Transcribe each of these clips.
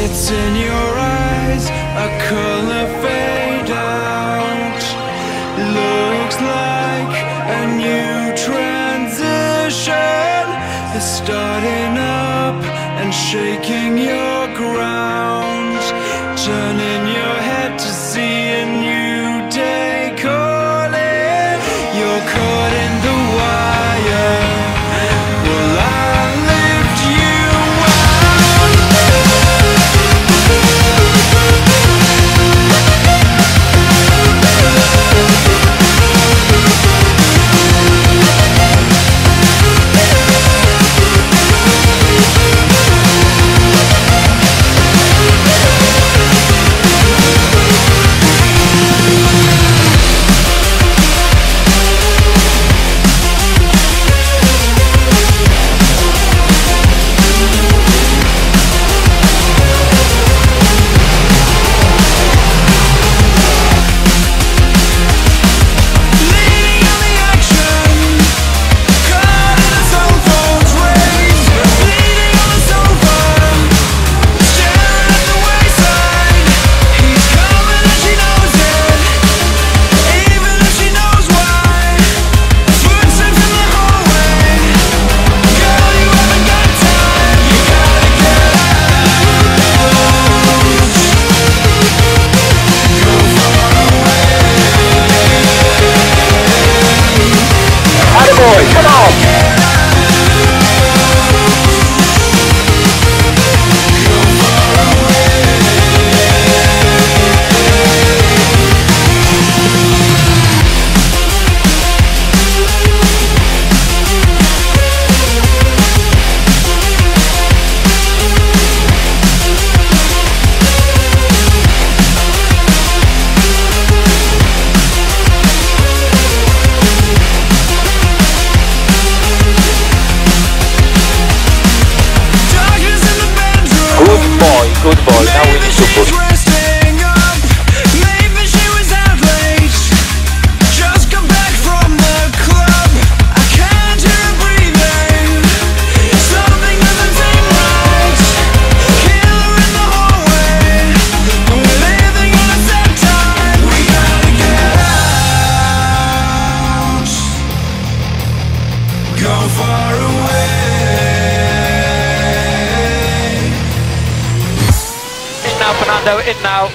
It's in your eyes, a color fade out. Looks like a new transition is starting up and shaking your ground, turning your head to see a new day calling. You're caught in the wire. Will I lift you Good boy, now we need to push. Fernando, in now.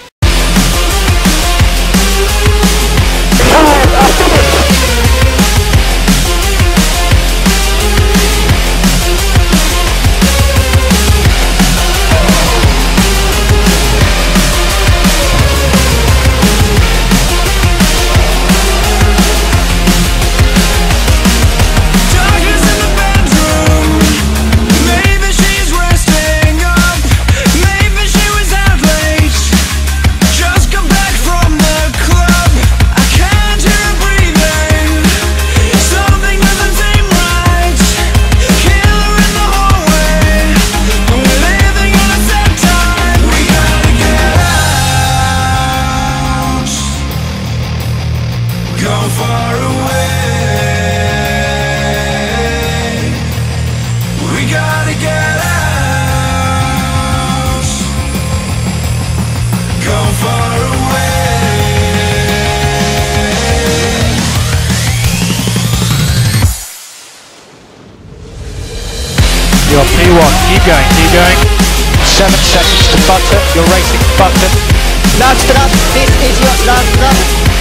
You're P1, keep going. 7 seconds to button, you're racing button. Last lap, this is your last lap.